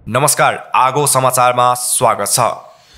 नमस्कार, आगो समाचारमा स्वागत छ।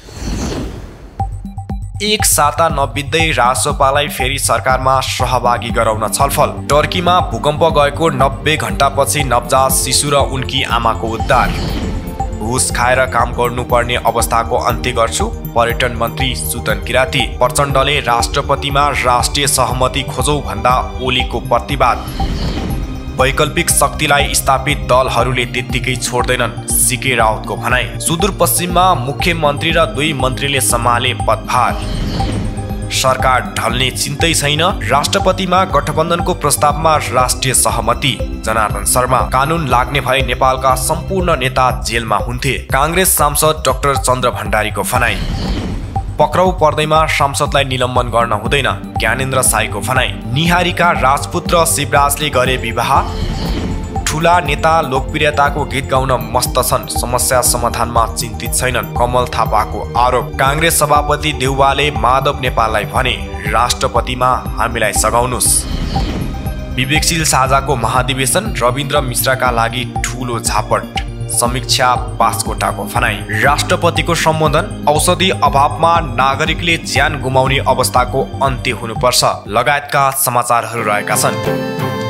एक साता नबित्दै रासोपालाई फेरि सरकारमा सहभागी गराउन छलफल। टर्कीमा भूकम्प गएको 90 घण्टापछि नवजात शिशु र उनकी आमाको उद्धार। घुस खाएर काम गर्नुपर्ने अवस्थाको अन्त्य गर्छु, पर्यटन मन्त्री सुदन किराती। प्रचण्डले राष्ट्रपतिमा राष्ट्रिय सहमति खोजौ भन्दा ओलीको प्रतिवाद। वैकल्पिक शक्तिलाई स्थापित दलहरूले त्यत्तिकै छोड्दैनन्, सीके राउतको भनाइ। सुदूरपश्चिममा मुख्यमन्त्री र 2 मन्त्रीले सम्हाले पदभार। सरकार ढल्ने चिन्तै छैन, राष्ट्रपतिमा गठबन्धनको प्रस्तावमा राष्ट्रिय सहमति। जनार्दन शर्मा। कानून लाग्ने भए नेपालका सम्पूर्ण नेता जेलमा हुन्थे, काङ्ग्रेस सांसद डाक्टर चन्द्र भण्डारीको भनाइ। पक्राउ पर्दैमा सांसदलाई निलम्बन गर्न हुँदैन, ज्ञानेन्द्र साईको भनाइ। निहारीका राजपूत र शिवराजले गरे विवाह। ठूला नेता लोकप्रियताको गीत गाउन मस्त छन्, समस्या समाधानमा चिन्तित छैनन्, कमल थापाको आरोप। काङ्ग्रेस सभापति देउवाले माधव नेपाललाई भने, राष्ट्रपतिमा हामीलाई सघाउनुस्। विवेकशील साझाको महाधिवेशन, रविन्द्र मिश्रका लागि ठूलो झापट। समीक्षा बास्कोटाको भनाइ। राष्ट्रपतिको सम्बोधन, औषधि अभावमा नागरिकले ज्यान गुमाउने अवस्थाको अन्त्य हुनुपर्छ लगायतका समाचारहरू रहेका छन्।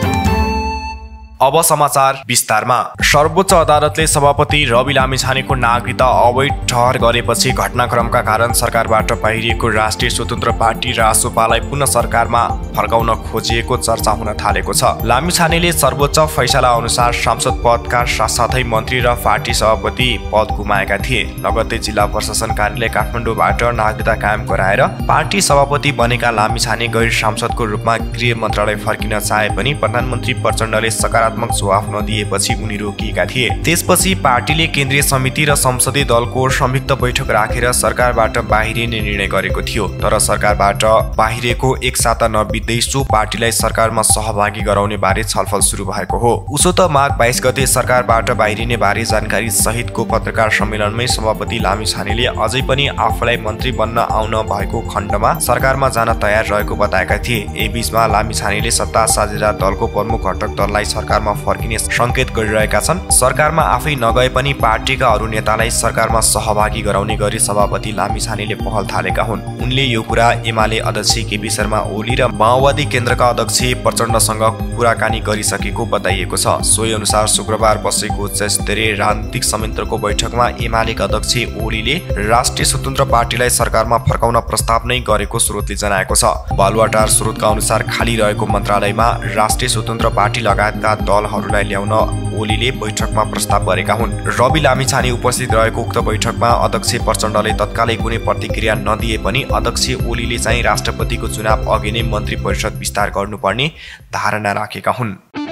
अब समाचार विस्तारमा। सर्वोच्च अदालतले सभापति रवि लामिछानेको नागरिकता अवैध ठहर गरेपछि घटनाक्रमका कारण सरकारबाट बाहिरिएको राष्ट्रिय स्वतन्त्र पार्टी रासोपालाई पुनः सरकारमा फर्काउन खोजिएको चर्चा हुन थालेको छ। लामिछानेले सर्वोच्च फैसला अनुसार सांसद पदका साथसाथै मन्त्री र पार्टी सभापति पद गुमाएका थिए। लगत्तै जिल्ला प्रशासन कार्यालय काठमाडौँबाट नागरिकता कायम गराएर पार्टी सभापति बनेका लामिछाने गैर सांसदको रूपमा गृह मन्त्रालय फर्किन चाहे पनि प्रधानमन्त्री प्रचण्डले सकारात्मक जवाफ नदिएपछि उनी रोकिएका थिए। त्यसपछि पार्टीले केन्द्रीय समिति र संसदीय दलको संयुक्त बैठक राखेर सरकारबाट बाहिरिने निर्णय गरेको थियो। तर सरकारबाट बाहिरेको एक साता नबित्दै सो पार्टीलाई सरकारमा सहभागी गराउने बारे छलफल सुरु भएको हो। उसो त माघ 22 गते सरकारबाट बाहिरिने बारे जानकारी सहितको पत्रकार सम्मेलनमै सभापति लामिछानेले अझै पनि आफूलाई मन्त्री बन्न आउन भएको खण्डमा सरकारमा जान तयार रहेको बताएका थिए। यसबीचमा लामिछानेले सत्ता साझेदार दलको प्रमुख घटक दललाई सरकारमा फर्किने संकेत गरिरहेका छन्। सरकारमा आफै नगए पनि पार्टीका अरू नेतालाई सरकारमा सहभागी गराउने गरी सभापति लामिछानेले पहल थालेका हुन्। उनले यो कुरा एमाले अध्यक्ष केपी शर्मा ओली र माओवादी केन्द्रका अध्यक्ष प्रचण्डसँग कुराकानी गरिसकेको बताइएको छ। सोही अनुसार शुक्रबार बसेको उच्च स्तरीय राजनीतिक संयन्त्रको बैठकमा एमालेका अध्यक्ष ओलीले राष्ट्रिय स्वतन्त्र पार्टीलाई सरकारमा फर्काउन प्रस्ताव नै गरेको स्रोतले जनाएको छ। बालुवाटार स्रोतका अनुसार खाली रहेको मन्त्रालयमा राष्ट्रिय स्वतन्त्र पार्टी लगायतका दलहरूलाई ल्याउन ओलीले बैठकमा प्रस्ताव गरेका हुन्। रवि लामिछाने उपस्थित रहेको उक्त बैठकमा अध्यक्ष प्रचण्डले तत्कालै कुनै प्रतिक्रिया नदिए पनि अध्यक्ष ओलीले चाहिँ राष्ट्रपतिको चुनाव अघि नै मन्त्री परिषद विस्तार गर्नुपर्ने धारणा राखेका हुन्।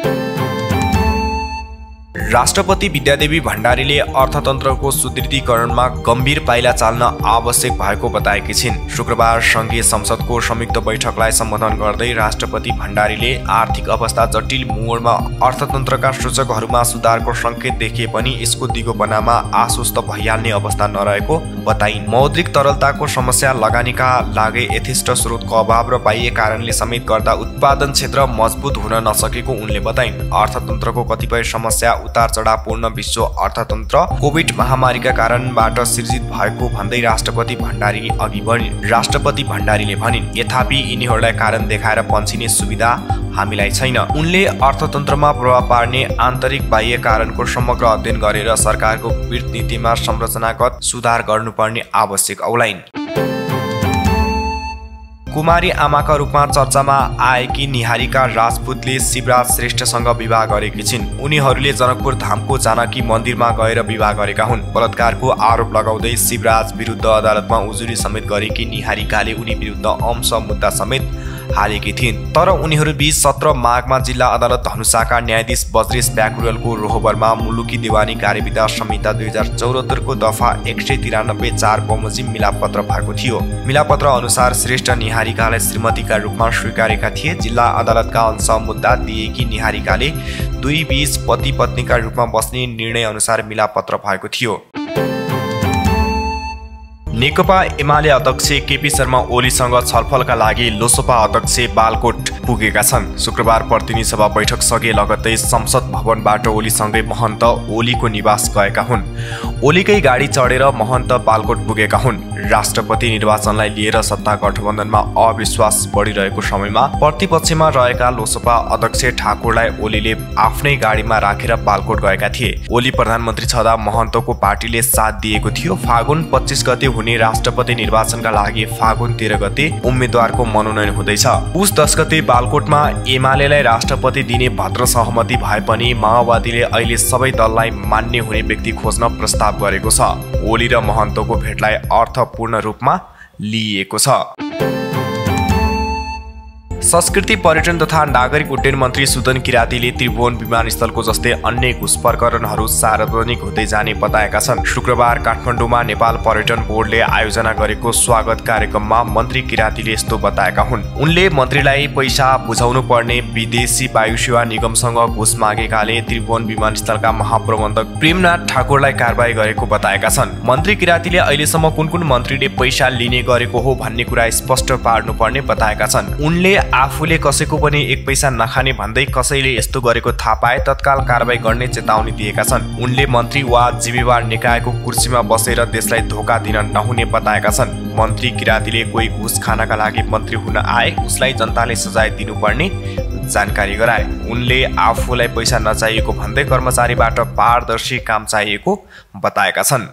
राष्ट्रपति विद्यादेवी भण्डारीले अर्थतन्त्रको सुदृढीकरणमा गम्भीर पाइला चाल्न आवश्यक भएको बताएकी छिन्। शुक्रबार संघीय संसदको संयुक्त बैठकलाई सम्बोधन गर्दै राष्ट्रपति भण्डारीले आर्थिक अवस्था जटिल मोडमा अर्थतन्त्रका सूचकहरूमा सुधारको संकेत देखिए पनि यसको दिगोपनामा आश्वस्त भइहाल्ने अवस्था नरहेको बताइन्। मौद्रिक तरलताको समस्या, लगानीका लागि यथेष्ट स्रोतको अभाव र बाह्य कारणले समेत गर्दा उत्पादन क्षेत्र मजबुत हुन नसकेको उनले बताइन्। अर्थतन्त्रको कतिपय समस्या उतार चढावपूर्ण विश्व अर्थतन्त्र कोभिड महामारीका कारणबाट सिर्जित भएको भन्दै राष्ट्रपति भण्डारी अघि बढिन्। राष्ट्रपति भण्डारीले भनिन्, यथापि यिनीहरूलाई कारण देखाएर पन्छिने सुविधा हामीलाई छैन। उनले अर्थतन्त्रमा प्रभाव पार्ने आन्तरिक बाह्य कारणको समग्र अध्ययन गरेर सरकारको वित्त नीतिमा संरचनागत सुधार गर्नुपर्ने आवश्यक औलाइन्। कुमारी आमाका रूपमा चर्चामा आएकी निहारीका राजपूतले शिवराज श्रेष्ठसँग विवाह गरेकी छिन्। उनीहरूले जनकपुर धामको जानकी मन्दिरमा गएर विवाह गरेका हुन्। बलात्कारको आरोप लगाउँदै शिवराज विरुद्ध अदालतमा उजुरी समेत गरेकी निहारीकाले उनी विरुद्ध अंश मुद्दा समेत हालेकी थिइन्। तर उनीहरू बीच 17 माघमा जिल्ला अदालत धनुषाका न्यायाधीश बज्रेश प्याकुरेलको रोहबरमा मुलुकी दिवानी कार्यविधान संहिता 2074 को दफा 193(4) बमोजिम मिलापत्र भएको थियो। मिलापत्र अनुसार श्रेष्ठ निहारीकालाई श्रीमतीका रूपमा स्वीकारेका थिए। जिल्ला अदालतका अंश मुद्दा दिएकी निहारीकाले 2 बीच पति पत्नीका रूपमा बस्ने निर्णय अनुसार मिलापत्र भएको थियो। नेकपा एमाले अध्यक्ष केपी शर्मा ओलीसँग छलफलका लागि लोसपा अध्यक्ष बालकोट पुगेका छन्। शुक्रबार प्रतिनिधि सभा बैठक सके लगत्तै संसद भवनबाट ओलीसँगै महन्त ओलीको निवास गएका हुन्। ओलीकै गाडी चढेर महन्त बालकोट पुगेका हुन्। राष्ट्रपति निर्वाचनलाई लिएर सत्ता गठबन्धनमा अविश्वास बढिरहेको समयमा प्रतिपक्षमा रहेका लोसपा अध्यक्ष ठाकुरलाई ओलीले आफ्नै गाडीमा राखेर बालकोट गएका थिए। ओली प्रधानमन्त्री छँदा महन्तको पार्टीले साथ दिएको थियो। फागुन 25 गते हुने राष्ट्रपति निर्वाचनका लागि फागुन 13 गते उम्मेद्वारको मनोनयन हुँदैछ। पुस 10 गते बालकोटमा एमालेलाई राष्ट्रपति दिने भद्र सहमति भए पनि माओवादीले अहिले सबै दललाई मान्य हुने व्यक्ति खोज्न प्रस्ताव गरेको छ। ओली र महन्तको भेटलाई अर्थपूर्ण रूपमा लिइएको छ। संस्कृति पर्यटन तथा नागरिक उड्डयन मन्त्री सुदन किरातीले त्रिभुवन विमानस्थलको जस्तै अन्य घुस प्रकरणहरू सार्वजनिक हुँदै जाने बताएका छन्। शुक्रबार काठमाडौँमा नेपाल पर्यटन बोर्डले आयोजना गरेको स्वागत कार्यक्रममा मन्त्री किरातीले यस्तो बताएका हुन्। उनले मन्त्रीलाई पैसा बुझाउनु पर्ने विदेशी वायु सेवा निगमसँग घुस मागेकाले त्रिभुवन विमानस्थलका महाप्रबन्धक प्रेमनाथ ठाकुरलाई कारबाही गरेको बताएका छन्। मन्त्री किरातीले अहिलेसम्म कुन मन्त्रीले पैसा लिने गरेको हो भन्ने कुरा स्पष्ट पार्नुपर्ने बताएका छन्। उनले आफूले कसैको पनि एक पैसा नखाने भन्दै कसैले यस्तो गरेको थाहा पाए तत्काल कारबाही गर्ने चेतावनी दिएका छन्। उनले मन्त्री वा जिम्मेवार निकायको कुर्सीमा बसेर देशलाई धोका दिन नहुने बताएका छन्। मन्त्री किरातीले कोही घुस खानका लागि मन्त्री हुन आए उसलाई जनताले सजाय दिनुपर्ने जानकारी गराए। उनले आफूलाई पैसा नचाहिएको भन्दै कर्मचारीबाट पारदर्शी काम चाहिएको बताएका छन्।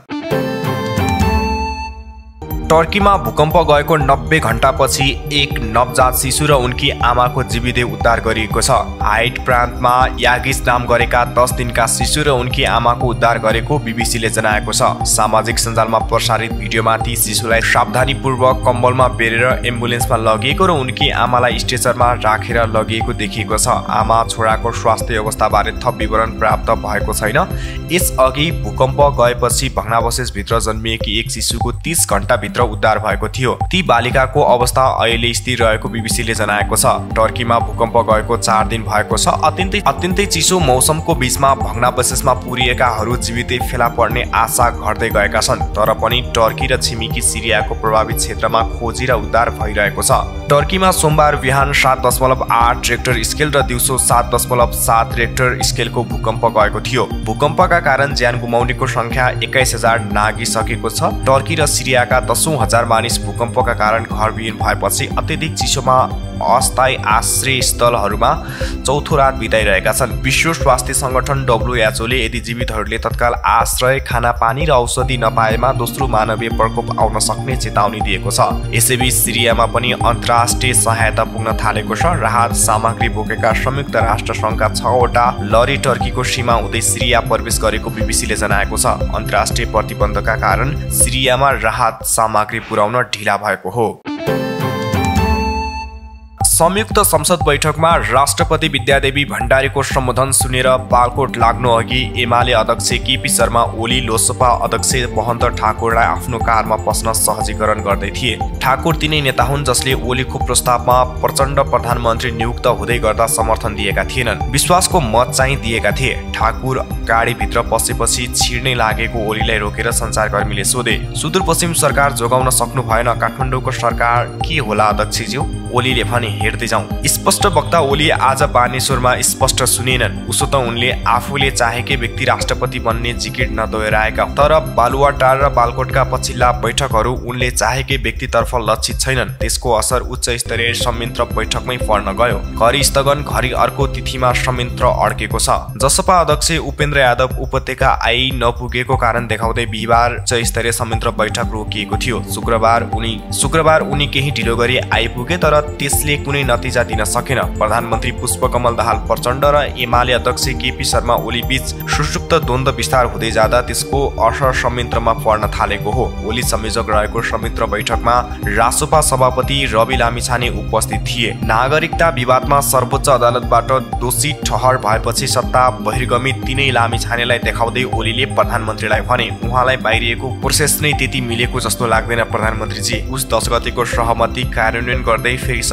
टर्कीमा भूकम्प गएको 90 घण्टापछि एक नवजात शिशु र उनकी आमाको जीवितै उद्धार गरिएको छ। हाइट प्रान्तमा यागिस नाम गरेका 10 दिनका शिशु र उनकी आमाको उद्धार गरेको बीबीसीले जनाएको छ। सामाजिक सञ्जालमा प्रसारित भिडियोमा ती शिशुलाई सावधानीपूर्वक कम्बलमा बेरेर एम्बुलेन्समा लगिएको र उनकी आमालाई स्ट्रेचरमा राखेर लगिएको देखिएको छ। आमा छोराको स्वास्थ्य अवस्थाबारे थप विवरण प्राप्त भएको छैन। यसअघि भूकम्प गएपछि भग्नावशेषभित्र जन्मिएकी एक शिशुको 30 घण्टाभित्र उद्धार भएको थियो। ती बालिकाको अवस्था अहिले स्थिर रहेको बीबीसीले जनाएको छ। टर्कीमा भूकम्प गएको 4 दिन भएको छ। अत्यन्तै चिसो मौसमको बीचमा भग्नावशेषमा पुरिएकाहरू जीवितै फेला पर्ने आशा घट्दै गएका छन्। तर पनि टर्की र छिमेकी सिरियाको प्रभावित क्षेत्रमा खोजी र उद्धार भइरहेको छ। टर्कीमा सोमबार बिहान 7.8 रेक्टर स्केल र दिउँसो 7.7 रेक्टर स्केलको भूकम्प गएको थियो। भूकम्पका कारण ज्यान गुमाउनेको संख्या 21,000 नागिसकेको छ। टर्की र सिरियाका 10,000 मानिस भूकम्पका कारण घरविहीन भएपछि अत्यधिक चिसोमा अस्थायी आश्रय स्थलहरूमा चौथो रात बिताइरहेका छन्। विश्व स्वास्थ्य संगठन WHO ले यदि जीवितहरूले तत्काल आश्रय, खाना पानी र औषधि नपाएमा दोस्रो मानवीय प्रकोप आउन सक्ने चेतावनी दिएको छ। यसैबीच सिरियामा पनि अन्तर्राष्ट्रिय सहायता पुग्न थालेको छ। राहत सामग्री बोकेका संयुक्त राष्ट्र संघका 6वटा लरी टर्कीको सीमा हुँदै सिरिया प्रवेश गरेको बीबीसीले जनाएको छ। अन्तर्राष्ट्रिय प्रतिबन्धका कारण सिरियामा राहत सामग्री पुर्याउन ढिला भएको हो। संयुक्त संसद बैठकमा राष्ट्रपति विद्यादेवी भण्डारीको सम्बोधन सुनेर बालकोट लाग्नु अघि एमाले अध्यक्ष केपी शर्मा ओली लोसपा अध्यक्ष महन्त ठाकुरलाई आफ्नो कारमा पस्न सहजीकरण गर्दै थिए। ठाकुर तिनै नेता हुन् जसले ओलीको प्रस्तावमा प्रचण्ड प्रधानमन्त्री नियुक्त हुँदै गर्दा समर्थन दिएका थिएनन्। विश्वासको मत चाहिँ दिएका थिए। ठाकुर गाडीभित्र पसेपछि छिर्नै लागेको ओलीलाई रोकेर सञ्चारकर्मीले सोधे, सुदूरपश्चिम सरकार जोगाउन सक्नु भएन, काठमाडौँको सरकार के होला अध्यक्षज्यू? ओलीले भने हेर्दै जाउँ। स्पष्ट वक्ता ओली आज बानेश्वरमा स्पष्ट सुनेनन्। उसो त उनले आफूले चाहेकै व्यक्ति राष्ट्रपति बन्ने जिकिर नदोहोर्याएका, तर बालुवाटार र बालकोटका पछिल्ला बैठकहरू उनले चाहेकै व्यक्तितर्फ लक्षित छैनन्। त्यसको असर उच्च स्तरीय संयन्त्र बैठकमै पर्न गयो। घरि स्थगन, घरि अर्को तिथिमा संयन्त्र अड्केको छ। जसपा अध्यक्ष उपेन्द्र यादव उपत्यका आई नपुगेको कारण देखाउँदै बिहिबार उच्च स्तरीय संयन्त्र बैठक रोकिएको थियो। शुक्रबार उनी केही ढिलो गरी आइपुगे, तर त्यसले कुनै नतिजा दिन सकेन। प्रधानमन्त्री पुष्पकमल दाहाल प्रचण्ड र एमाले अध्यक्ष केपी शर्मा ओली बीच सुषुप्त द्वन्द्व विस्तार हुँदै जाँदा त्यसको असर संयन्त्रमा पर्न थालेको हो। ओली संयोजक रहेको संयन्त्र बैठकमा रासोपा सभापति रवि लामिछाने उपस्थित थिए। नागरिकता विवादमा सर्वोच्च अदालतबाट दोषी ठहर भएपछि सत्ता बहिर्गमी तिनै लामिछानेलाई देखाउँदै ओलीले प्रधानमन्त्रीलाई भने, उहाँलाई बाहिरिएको प्रोसेस नै त्यति मिलेको जस्तो लाग्दैन प्रधानमन्त्रीजी। उस 10 गतेको सहमति कार्यान्वयन गर्दै फेरि सरकारमा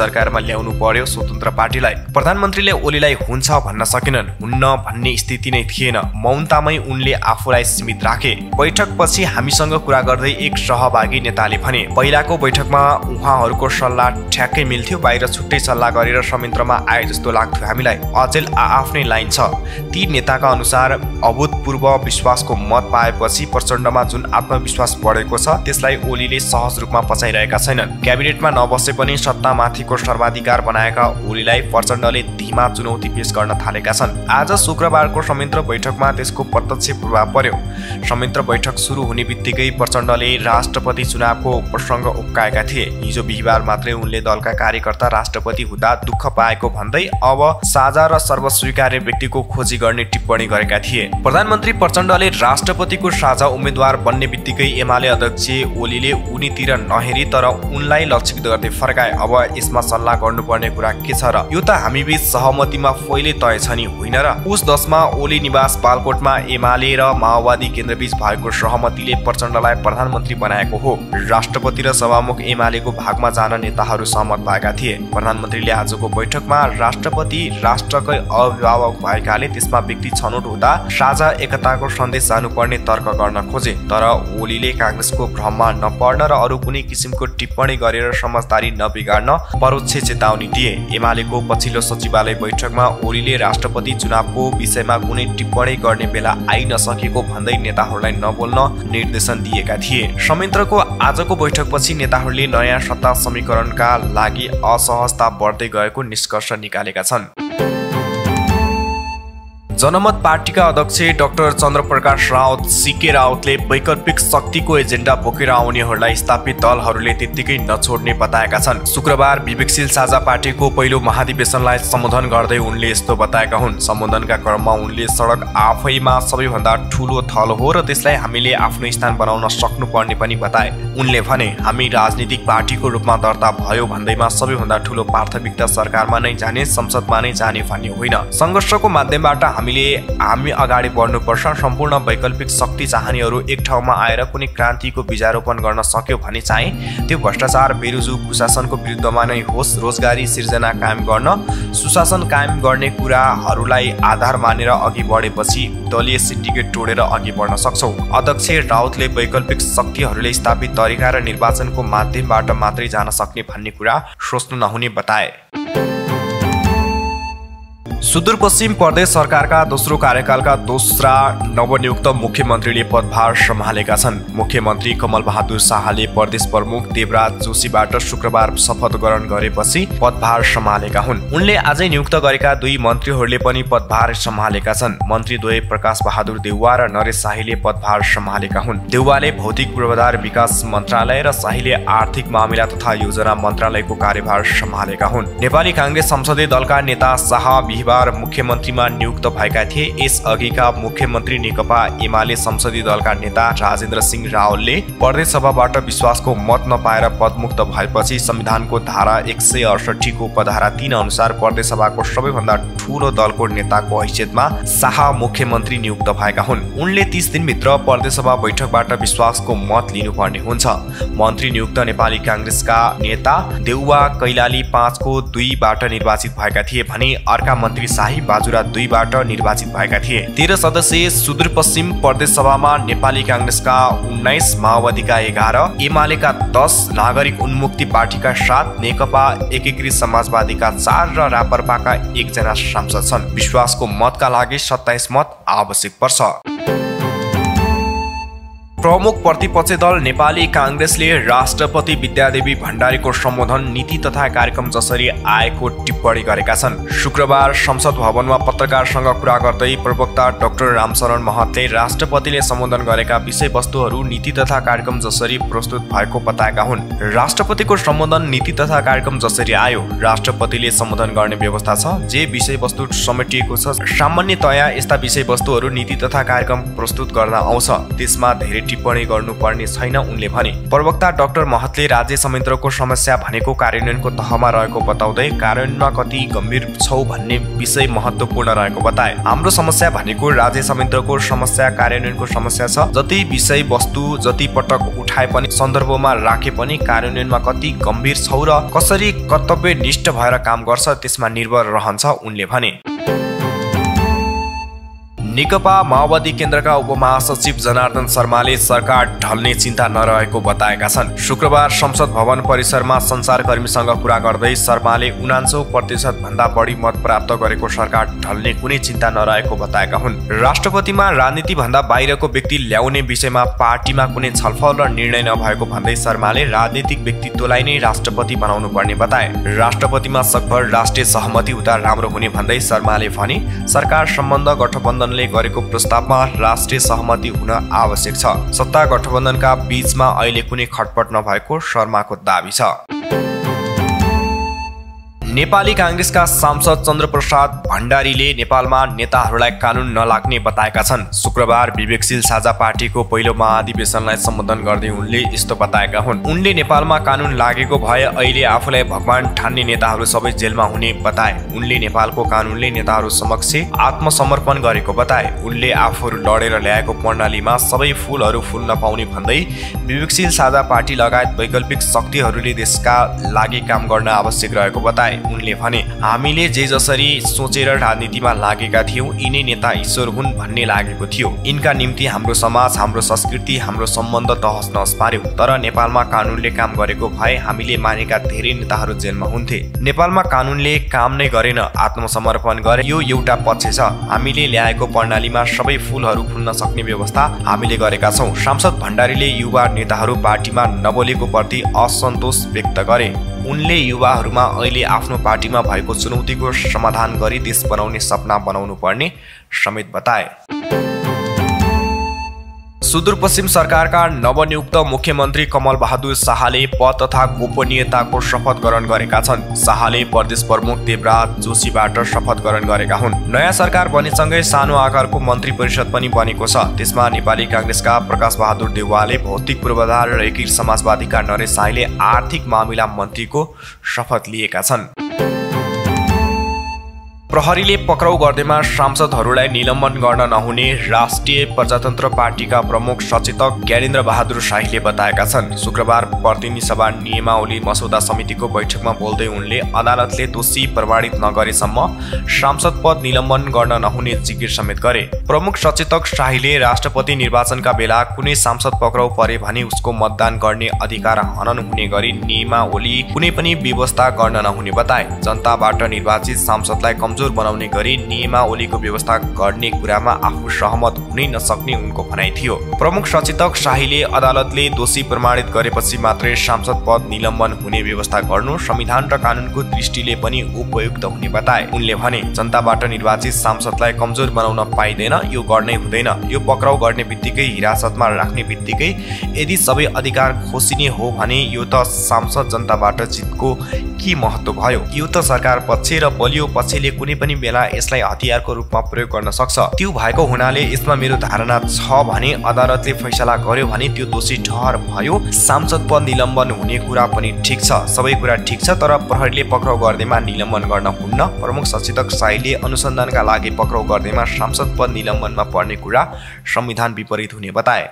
ल्याउनु पर्यो स्वतन्त्र पार्टीलाई। प्रधानमन्त्रीले ओलीलाई हुन्छ भन्न सकेनन्, हुन्न भन्ने स्थिति नै थिएन। मौनतामै उनले आफूलाई सीमित राखे। बैठकपछि हामीसँग कुरा गर्दै एक सहभागी नेताले भने, पहिलाको बैठकमा उहाँहरूको सल्लाह ठ्याक्कै मिल्थ्यो, बाहिर छुट्टै सल्लाह गरेर संयन्त्रमा आए जस्तो लाग्थ्यो हामीलाई। अचेल आफ्नै लाइन छ। ती नेताका अनुसार अभूतपूर्व विश्वासको मत पाएपछि प्रचण्डमा जुन आत्मविश्वास बढेको छ त्यसलाई ओलीले सहज रूपमा पचाइरहेका छैनन्। क्याबिनेटमा नबसे पनि सत्तामाथिको सर्वाधिकार बनाएका ओलीलाई प्रचण्डले धीमा चुनौती पेश गर्न थालेका छन्। आज शुक्रबारको संयन्त्र बैठकमा त्यसको प्रत्यक्ष प्रभाव पर्यो। संयन्त्र बैठक सुरु हुने बित्तिकै प्रचण्डले राष्ट्रपति चुनावको प्रसङ्ग उक्काएका थिए। हिजो बिहिबार मात्रै उनले दलका कार्यकर्ता राष्ट्रपति हुँदा दुःख पाएको भन्दै अब साझा र सर्वस्वीकार्य व्यक्तिको खोजी गर्ने टिप्पणी गरेका थिए। प्रधानमन्त्री प्रचण्डले राष्ट्रपतिको साझा उम्मेद्वार बन्ने बित्तिकै एमाले अध्यक्ष ओलीले उनीतिर नहेरी तर उनलाई लक्षित गर्दै फर्काए। अब यसमा सल्लाह गर्नुपर्ने कुरा के छ र? यो त हामीबीच सहमतिमा पहिले तय छ नि, होइन र? पुस 10 मा ओली निवास बालकोटमा एमाले र माओवादी केन्द्रबीच भएको सहमतिले प्रचण्डलाई प्रधानमन्त्री बनाएको हो। राष्ट्रपति र सभामुख एमालेको भागमा जान नेताहरू सहमत भएका थिए। प्रधानमन्त्रीले आजको बैठकमा राष्ट्रपति राष्ट्रकै अभिभावक भएकाले त्यसमा व्यक्ति छनौट हुँदा साझा एकताको सन्देश जानुपर्ने तर्क गर्न खोजे। तर ओलीले कांग्रेसको भ्रममा नपर्न र अरू कुनै किसिमको टिप्पणी गरेर समझदारी नबिगाड्न परोक्ष चेतावनी दिए। एमालेको पछिल्लो सचिवालय बैठकमा ओलीले राष्ट्रपति चुनावको विषयमा कुनै टिप्पणी गर्ने बेला आइ नसकेको भन्दै नेताहरूलाई नबोल्न निर्देशन दिएका थिए। संयन्त्रको आजको बैठकपछि नेताहरूले नयाँ सत्ता समीकरणका लागि असहजता बढ्दै गएको निष्कर्ष निकालेका छन्। जनमत पार्टीका अध्यक्ष डाक्टर चन्द्रप्रकाश राउत सीके राउतले वैकल्पिक शक्तिको एजेन्डा बोकेर आउनेहरूलाई स्थापित दलहरूले त्यत्तिकै नछोड्ने बताएका छन्। शुक्रबार विवेकशील साझा पार्टीको पहिलो महाधिवेशनलाई सम्बोधन गर्दै उनले यस्तो बताएका हुन्। सम्बोधनका क्रममा उनले सडक आफैमा सबैभन्दा ठूलो थल हो र त्यसलाई हामीले आफ्नो स्थान बनाउन सक्नुपर्ने पनि बताए। उनले भने, हामी राजनीतिक पार्टीको रूपमा दर्ता भयो भन्दैमा सबैभन्दा ठूलो प्राथमिकता सरकारमा नै जाने, संसदमा नै जाने भन्ने होइन। सङ्घर्षको माध्यमबाट हामी अगाडि बढ्नुपर्छ। सम्पूर्ण वैकल्पिक शक्ति चाहनेहरू एक ठाउँमा आएर कुनै क्रान्तिको बीजारोपण गर्न सक्यो भने चाहिँ त्यो भ्रष्टाचार बेरोजु कुशासनको विरुद्धमा नै होस्। रोजगारी सिर्जना कायम गर्न, सुशासन कायम गर्ने कुराहरूलाई आधार मानेर अघि बढेपछि दलीय सिन्डिकेट तोडेर अघि बढ्न सक्छौँ। अध्यक्ष राउतले वैकल्पिक शक्तिहरूले स्थापित तरिका र निर्वाचनको माध्यमबाट मात्रै जान सक्ने भन्ने कुरा सोच्नु नहुने बताए। सुदूरपश्चिम प्रदेश सरकारका दोस्रो कार्यकालका दोस्रा नवनियुक्त मुख्यमन्त्रीले पदभार सम्हालेका छन्। मुख्यमन्त्री कमल बहादुर शाहले प्रदेश प्रमुख देवराज जोशीबाट शुक्रबार शपथ ग्रहण गरेपछि पदभार सम्हालेका हुन्। उनले आजै नियुक्त गरेका दुई मन्त्रीहरूले पनि पदभार सम्हालेका छन्। मन्त्री द्वय प्रकाश बहादुर देउवा र नरेश शाहीले पदभार सम्हालेका हुन्। देउवाले भौतिक पूर्वाधार विकास मन्त्रालय र शाहीले आर्थिक मामिला तथा योजना मन्त्रालयको कार्यभार सम्हालेका हुन्। नेपाली कांग्रेस संसदीय दलका नेता शाह बिहिबार मुख्यमन्त्रीमा नियुक्त भएका थिए। यस अघिका मुख्यमन्त्री नेकपा एमाले संसदीय दलका नेता राजेन्द्र सिंह रावलले प्रदेश सभाबाट विश्वासको मत नपाएर पदमुक्त भएपछि संविधानको धारा 168 को उपधारा 3 अनुसार प्रदेश सभाको सबैभन्दा ठूलो दलको नेताको हैसियतमा शाह मुख्यमन्त्री नियुक्त भएका हुन्। उनले 30 दिनभित्र प्रदेश सभा बैठकबाट विश्वासको मत लिनुपर्ने हुन्छ। मन्त्री नियुक्त नेपाली कांग्रेसका नेता देउवा कैलाली 5 को 2 बाट निर्वाचित भएका थिए भने अर्का मन्त्री शाही बाजुरा 2 बाट निर्वाचित भएका थिए। 13 सदस्यीय सुदूरपश्चिम प्रदेश सभामा नेपाली कांग्रेसका 19, माओवादीका 11, एमालेका 10, नागरिक उन्मुक्ति पार्टीका 7, नेकपा एकीकृत समाजवादीका 4 र रापरपाका 1 जना सांसद छन्। विश्वासको मतका लागि 27 मत आवश्यक पर्छ। प्रमुख प्रतिपक्षी दल नेपाली कांग्रेसले राष्ट्रपति विद्यादेवी भण्डारीको सम्बोधन नीति तथा कार्यक्रम जसरी आएको टिप्पणी गरेका छन्। शुक्रबार संसद भवनमा पत्रकारसँग कुरा गर्दै प्रवक्ता डाक्टर रामशरण महतले राष्ट्रपतिले सम्बोधन गरेका विषयवस्तुहरू नीति तथा कार्यक्रम जसरी प्रस्तुत भएको बताएका हुन्। राष्ट्रपतिको सम्बोधन नीति तथा कार्यक्रम जसरी आयो। राष्ट्रपतिले सम्बोधन गर्ने व्यवस्था छ, जे विषयवस्तु समेटिएको छ। सामान्यतया यस्ता विषयवस्तुहरू नीति तथा कार्यक्रम प्रस्तुत गर्न आउँछ। त्यसमा धेरै टिप्पणी गर्नुपर्ने छैन उनले भने। प्रवक्ता डाक्टर महतले राज्य संयन्त्रको समस्या भनेको कार्यान्वयनको तहमा रहेको बताउँदै कार्यान्वयनमा कति गम्भीर छौ भन्ने विषय महत्त्वपूर्ण रहेको बताए। हाम्रो समस्या भनेको राज्य संयन्त्रको समस्या कार्यान्वयनको समस्या छ। जति विषय वस्तु जति पटक उठाए पनि सन्दर्भमा राखे पनि कार्यान्वयनमा कति गम्भीर छौ र कसरी कर्तव्यनिष्ठ भएर काम गर्छ त्यसमा निर्भर रहन्छ उनले भने। नेकपा माओवादी केन्द्रका उपमहासचिव जनार्दन शर्माले सरकार ढल्ने चिन्ता नरहेको बताएका छन्। शुक्रबार संसद भवन परिसरमा सञ्चारकर्मीसँग कुरा गर्दै शर्माले 49% भन्दा बढी मत प्राप्त गरेको सरकार ढल्ने कुनै चिन्ता नरहेको बताएका हुन्। राष्ट्रपतिमा राजनीति भन्दा बाहिरको व्यक्ति ल्याउने विषयमा पार्टीमा कुनै छलफल र निर्णय नभएको भन्दै शर्माले राजनीतिक व्यक्तित्वलाई नै राष्ट्रपति बनाउनु पर्ने बताए। राष्ट्रपतिमा सकभर राष्ट्रिय सहमति हुँदा राम्रो हुने भन्दै शर्माले भने सरकार सम्बन्ध गठबन्धनले गरेको प्रस्तावमा राष्ट्रिय सहमति हुन आवश्यक छ। सत्ता गठबन्धनका बीचमा अहिले कुनै खटपट नभएको शर्माको दाबी छ। नेपाली कांग्रेसका सांसद चन्द्रप्रसाद भण्डारीले नेपालमा नेताहरूलाई कानुन नलाग्ने बताएका छन्। शुक्रबार विवेकशील साझा पार्टीको पहिलो महाधिवेशनलाई सम्बोधन गर्दै उनले यस्तो बताएका हुन्। उनले नेपालमा कानुन लागेको भए अहिले आफूलाई भगवान ठान्ने नेताहरू सबै जेलमा हुने बताए। उनले नेपालको कानुनले नेताहरू समक्ष आत्मसमर्पण गरेको बताए। उनले आफूहरू लडेर ल्याएको प्रणालीमा सबै फूलहरू फुल्न पाउने भन्दै विवेकशील साझा पार्टी लगायत वैकल्पिक शक्तिहरूले देशका लागि काम गर्न आवश्यक रहेको बताए। उनले भने हामीले जे जसरी सोचेर राजनीतिमा लागेका थियौं यिनै नेता ईश्वर हुन् भन्ने लागेको थियो। यिनका निम्ति हाम्रो समाज हाम्रो संस्कृति हाम्रो सम्बन्ध तहस नहस पार्यो। तर नेपालमा कानुनले काम गरेको भए हामीले मानेका धेरै नेताहरू जेलमा हुन्थे। नेपालमा कानुनले काम नै गरेन, आत्मसमर्पण गरे। यो एउटा पक्ष छ। हामीले ल्याएको प्रणालीमा सबै फूलहरू फुल्न सक्ने व्यवस्था हामीले गरेका छौं। सांसद भण्डारीले युवा नेताहरू पार्टीमा नबोलेको प्रति असन्तोष व्यक्त गरे। उनले युवाहरूमा अहिले आफ्नो पार्टीमा भएको चुनौतीको समाधान गरी देश बनाउने सपना बनाउनु पर्ने समेत बताए। सुदूरपश्चिम सरकारका नवनियुक्त मुख्यमन्त्री कमल बहादुर शाहले पद तथा गोपनीयताको शपथ ग्रहण गरेका छन्। शाहले प्रदेश प्रमुख देवराज जोशीबाट शपथ ग्रहण गरेका हुन्। नयाँ सरकार बनेसँगै सानो आकारको मन्त्री परिषद पनि बनेको छ। त्यसमा नेपाली कांग्रेसका प्रकाश बहादुर देउवाले भौतिक पूर्वाधार र एकीकृत समाजवादीका नरेश साईले आर्थिक मामिला मन्त्रीको शपथ लिएका छन्। प्रहरीले पक्राउ गर्दैमा सांसदहरूलाई निलम्बन गर्न नहुने राष्ट्रिय प्रजातन्त्र पार्टीका प्रमुख सचेतक ज्ञानेन्द्र बहादुर शाहीले बताएका छन्। शुक्रबार प्रतिनिधि सभा नियमावली मसौदा समितिको बैठकमा बोल्दै उनले अदालतले दोषी प्रमाणित नगरेसम्म सांसद पद निलम्बन गर्न नहुने जिकिर समेत गरे। प्रमुख सचेतक शाहीले राष्ट्रपति निर्वाचनका बेला कुनै सांसद पक्राउ परे भने उसको मतदान गर्ने अधिकार हनन हुने गरी नियमावली कुनै पनि व्यवस्था गर्न नहुने बताए। जनताबाट निर्वाचित सांसदलाई कमजोर बनाउने गरी नियमावलीको व्यवस्था गर्ने कुरामा आफू सहमत हुनै नसक्ने उनको भनाइ थियो। प्रमुख सचेतक शाहीले अदालतले दोषी प्रमाणित गरेपछि मात्रै सांसद पद निलम्बन हुने व्यवस्था गर्नु संविधान र कानुनको दृष्टिले पनि उपयुक्त हुने बताए। उनले भने जनताबाट निर्वाचित सांसदलाई कमजोर बनाउन पाइँदैन, यो गर्नै हुँदैन। यो पक्राउ गर्ने बित्तिकै हिरासतमा राख्ने बित्तिकै यदि सबै अधिकार खोसिने हो भने यो त सांसद जनताबाट जितको के महत्त्व भयो? यो त सरकार पक्ष र बलियो पक्षले कुनै पनि बेला यसलाई हतियारको रूपमा प्रयोग गर्न सक्छ। त्यो भएको हुनाले यसमा मेरो धारणा छ भने अदालतले फैसला गर्यो भने त्यो दोषी ठहर भयो। सांसद पद निलम्बन हुने कुरा पनि ठिक छ, सबै कुरा ठिक छ, तर प्रहरीले पक्राउ गर्दैमा निलम्बन गर्न हुन्न। प्रमुख सचेतक शाहीले अनुसन्धानका लागि पक्राउ गर्दैमा सांसद पद निलम्बनमा पर्ने कुरा संविधान विपरीत हुने बताए।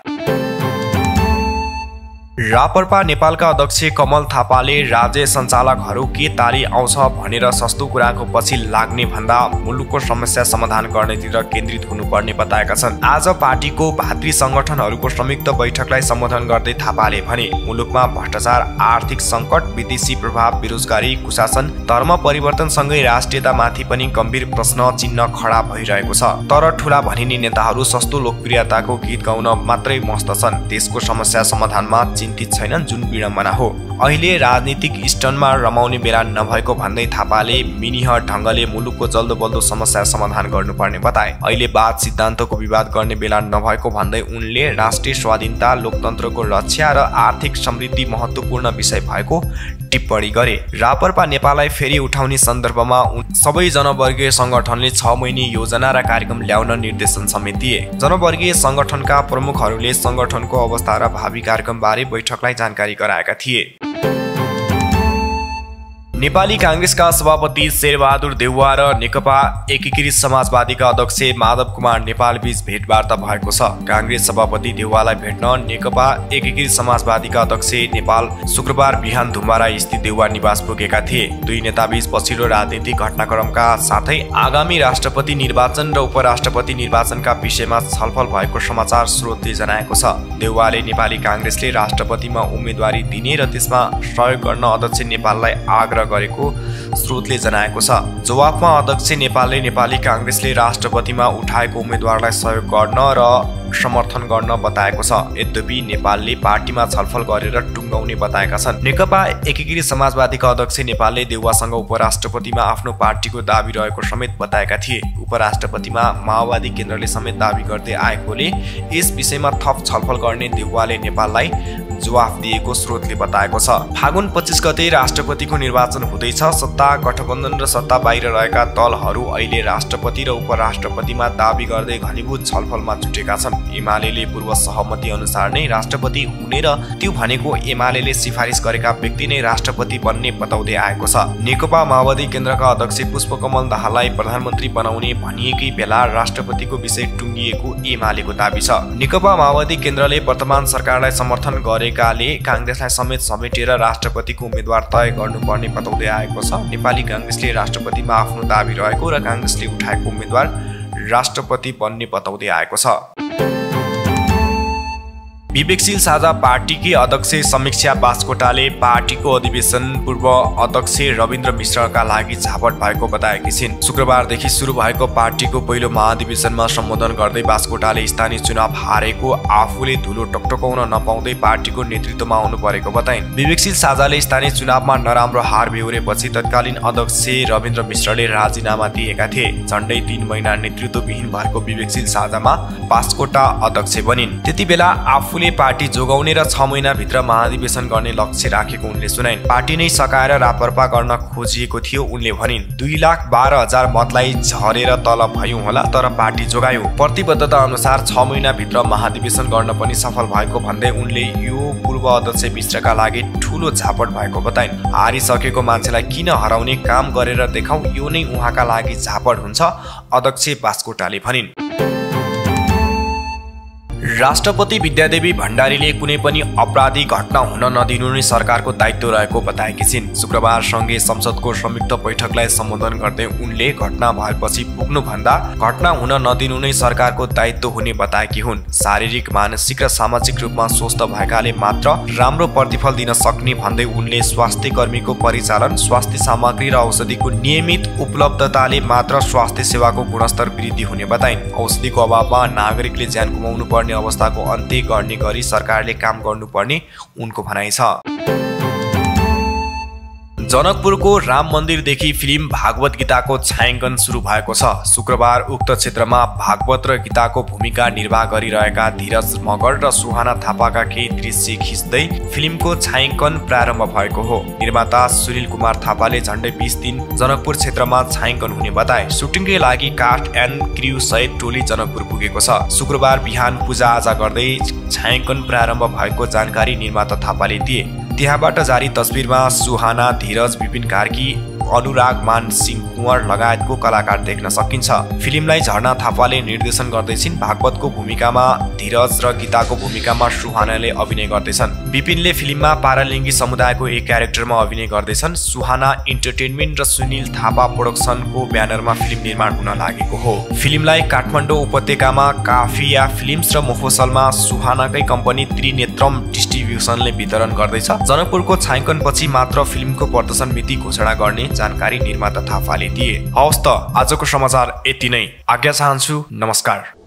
रापरपा नेपालका अध्यक्ष कमल थापाले राज्य सञ्चालकहरू के ताली आउँछ भनेर सस्तो कुराको पछि लाग्ने भन्दा मुलुकको समस्या समाधान गर्नेतिर केन्द्रित हुनुपर्ने बताएका छन्। आज पार्टीको भातृ संगठनहरूको संयुक्त बैठकलाई सम्बोधन गर्दै थापाले भने मुलुकमा भ्रष्टाचार, आर्थिक सङ्कट, विदेशी प्रभाव, बेरोजगारी, कुशासन, धर्म परिवर्तनसँगै राष्ट्रियतामाथि पनि गम्भीर प्रश्न चिन्ह खडा भइरहेको छ। तर ठूला भनिने नेताहरू सस्तो लोकप्रियताको गीत गाउन मात्रै मस्त छन्। देशको समस्या समाधानमा चिन्तित छैनन्, जुन विडम्बना हो। अहिले राजनीतिक स्टनमा रमाउने बेला नभएको भन्दै थापाले मिनिहट ढङ्गले मुलुकको जल्दोबल्दो समस्या समाधान गर्नुपर्ने बताए। अहिले वाद सिद्धान्तको विवाद गर्ने बेला नभएको भन्दै उनले राष्ट्रिय स्वाधीनता, लोकतन्त्रको रक्षा र आर्थिक समृद्धि महत्त्वपूर्ण विषय भएको टिप्पणी गरे। रापरपा नेपाललाई फेरि उठाउने सन्दर्भमा सबै जनवर्गीय संगठनले 6 महिने योजना र कार्यक्रम ल्याउन निर्देशन समेत दिए। जनवर्गीय संगठनका प्रमुखहरूले संगठनको अवस्था र भावी कार्यक्रमबारे बैठकलाई जानकारी गराएका थिए। नेपाली कांग्रेसका सभापति शेरबहादुर देउवा र नेकपा एकीकृत समाजवादीका अध्यक्ष माधव कुमार नेपाल बीच भेटवार्ता भएको छ। कांग्रेस सभापति देउवालाई भेट्न नेकपा एकीकृत समाजवादीका अध्यक्ष नेपाल शुक्रबार बिहान धुम्बारा स्थित देउवा निवास पुगेका थिए। दुई नेताबीच पछिल्लो राजनीतिक घटनाक्रमका साथै आगामी राष्ट्रपति निर्वाचन र उपराष्ट्रपति निर्वाचनका विषयमा छलफल भएको समाचार स्रोतले जनाएको छ। देउवाले नेपाली कांग्रेसले राष्ट्रपतिमा उम्मेदवारी दिने र त्यसमा सहयोग गर्न अध्यक्ष नेपाललाई आग्रह गरेको स्रोतले जनाएको छ। जवाफमा अध्यक्ष नेपालले नेपाली कांग्रेसले राष्ट्रपतिमा उठाएको उम्मेदवारलाई सहयोग गर्न र समर्थन गर्न बताएको छ। यद्यपि नेपालले पार्टीमा छलफल गरेर टुङ्गाउने बताएका छन्। नेकपा एकीकृत समाजवादीका अध्यक्ष नेपालले देउवासँग उपराष्ट्रपतिमा आफ्नो पार्टीको दाबी रहेको समेत बताएका थिए। उपराष्ट्रपतिमा माओवादी केन्द्रले समेत दाबी गर्दै आएकोले यस विषयमा थप छलफल गर्ने देउवाले नेपाललाई जवाफ दिएको स्रोतले बताएको छ। फागुन 25 गते राष्ट्रपतिको निर्वाचन हुँदैछ। सत्ता गठबन्धन र सत्ता बाहिर रहेका दलहरू अहिले राष्ट्रपति र उपराष्ट्रपतिमा दाबी गर्दै घनीभूत छलफलमा जुटेका छन्। एमालेले पूर्व सहमति अनुसार नै राष्ट्रपति हुने र त्यो भनेको एमालेले सिफारिस गरेका व्यक्ति नै राष्ट्रपति बन्ने बताउँदै आएको छ। नेकपा माओवादी केन्द्रका अध्यक्ष पुष्पकमल दाहाललाई प्रधानमन्त्री बनाउने भनिएकै बेला राष्ट्रपतिको विषय टुङ्गिएको एमालेको दाबी छ। नेकपा माओवादी केन्द्रले वर्तमान सरकारलाई समर्थन गरेकाले कांग्रेसलाई समेत समेटेर राष्ट्रपतिको उम्मेदवार तय गर्नुपर्ने बताउँदै आएको छ। नेपाली कांग्रेसले राष्ट्रपतिमा आफ्नो दाबी रहेको र कांग्रेसले उठाएको उम्मेदवार राष्ट्रपति बन्ने बताउँदै आएको छ। विवेकशील साझा पार्टीकी अध्यक्ष समीक्षा बास्कोटाले पार्टीको अधिवेशन पूर्व अध्यक्ष रविन्द्र मिश्रका लागि झापट भएको बताएकी छिन्। शुक्रबारदेखि सुरु भएको पार्टीको पहिलो महाधिवेशनमा सम्बोधन गर्दै बास्कोटाले स्थानीय चुनाव हारेको आफूले धुलो टकटकाउन नपाउँदै पार्टीको नेतृत्वमा आउनु परेको बताइन्। विवेकशील साझाले स्थानीय चुनावमा नराम्रो हार बेहोरेपछि तत्कालीन अध्यक्ष रविन्द्र मिश्रले राजीनामा दिएका थिए। झण्डै 3 महिना नेतृत्वविहीन भएको विवेकशील साझामा बास्कोटा अध्यक्ष बनिन्। त्यतिबेला आफूले पार्टी जोगाउने र 6 महिनाभित्र महाधिवेशन गर्ने लक्ष्य राखेको उनले सुनाइन्। पार्टी नै सकाएर रापरपा गर्न खोजिएको थियो उनले भनिन्। 2,12,000 मतलाई झरेर तल भयौं होला, तर पार्टी जोगायो। प्रतिबद्धता अनुसार 6 महिनाभित्र महाधिवेशन गर्न पनि सफल भएको भन्दै उनले यो पूर्व अध्यक्ष मिश्रका लागि ठूलो झापट भएको बताइन्। हारिसकेको मान्छेलाई किन हराउने, काम गरेर देखाऊ, यो नै उहाँका लागि झापट हुन्छ, अध्यक्ष बास्कोटाले भनिन्। राष्ट्रपति विद्यादेवी भण्डारीले कुनै पनि अपराधिक घटना हुन नदिनु नै सरकारको दायित्व रहेको बताएकी छिन्। शुक्रबार सँगै संसदको संयुक्त बैठकलाई सम्बोधन गर्दै उनले घटना भएपछि पुग्नुभन्दा घटना हुन नदिनु नै सरकारको दायित्व हुने बताएकी हुन्। शारीरिक, मानसिक र सामाजिक रूपमा स्वस्थ भएकाले मात्र राम्रो प्रतिफल दिन सक्ने भन्दै उनले स्वास्थ्य कर्मीको परिचालन, स्वास्थ्य सामग्री र औषधिको नियमित उपलब्धताले मात्र स्वास्थ्य सेवाको गुणस्तर वृद्धि हुने बताइन्। औषधिको अभावमा नागरिकले ज्यान गुमाउनु पर्ने अवस्थाको अन्त्य गर्ने गरी सरकारले काम गर्नुपर्ने उनको भनाइ छ। जनकपुरको राम मन्दिरदेखि फिल्म भागवत गीताको छायाङ्कन सुरु भएको छ। शुक्रबार उक्त क्षेत्रमा भागवत र गीताको भूमिका निर्वाह गरिरहेका धीरज मगर र सुहाना थापाका केही दृश्य खिच्दै फिल्मको छायाङ्कन प्रारम्भ भएको हो। निर्माता सुनिल कुमार थापाले झण्डै 20 दिन जनकपुर क्षेत्रमा छायाङ्कन हुने बताए। सुटिङकै लागि कास्ट एन्ड क्र्यू सहित टोली जनकपुर पुगेको छ। शुक्रबार बिहान पूजाआजा गर्दै छायाङ्कन प्रारम्भ भएको जानकारी निर्माता थापाले दिए। त्यहाँबाट जारी तस्बिरमा सुहाना, धीरज, विपिन कार्की, अनुराग मान सिंह कुँवर लगायतको कलाकार देख्न सकिन्छ। फिल्मलाई झरना थापाले निर्देशन गर्दैछिन्। भागवतको भूमिकामा धीरज र गीताको भूमिकामा सुहानाले अभिनय गर्दैछन्। विपिनले फिल्ममा पारालिङ्गी समुदायको एक क्यारेक्टरमा अभिनय गर्दैछन्। सुहाना इन्टरटेनमेन्ट र सुनिल थापा प्रोडक्सनको ब्यानरमा फिल्म निर्माण हुन लागेको हो। फिल्मलाई काठमाडौँ उपत्यकामा काफिया फिल्म्स र मोफोसलमा सुहानाकै कम्पनी त्रिनेत्रम डिस्ट्रिब्युसनले वितरण गर्दैछ। जनकपुरको छायाङ्कनपछि मात्र फिल्मको प्रदर्शन मिति घोषणा गर्ने जानकारी निर्माता थापाले दिए। हवस् त आजको समाचार यति नै। आज्ञा चाहन्छु। नमस्कार।